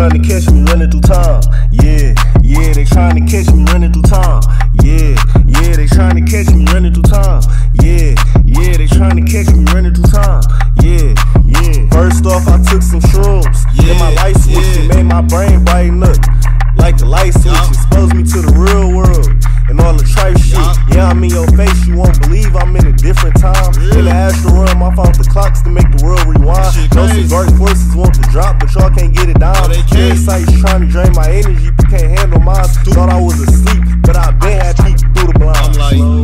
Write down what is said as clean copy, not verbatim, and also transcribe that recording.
trying to catch me running through time. Yeah, yeah, they trying to catch me running through time. Yeah, yeah, they trying to catch me running through time. Yeah, yeah, they trying to catch me running through time. Yeah, yeah. First off, I took some shrooms. Then my light switch, it made my brain brighten up. Like a light switch, exposed me to the real world and all the tripe shit. Yeah, I'm in your face, you won't believe I'm in a different time. In the astral realm, I found the clocks to make the world rewind. Know some dark forces want to drop, but y'all can't get it down. Parasites trying to drain my energy, but can't handle mine. Thought I was asleep, but I been had peeked through the blinds.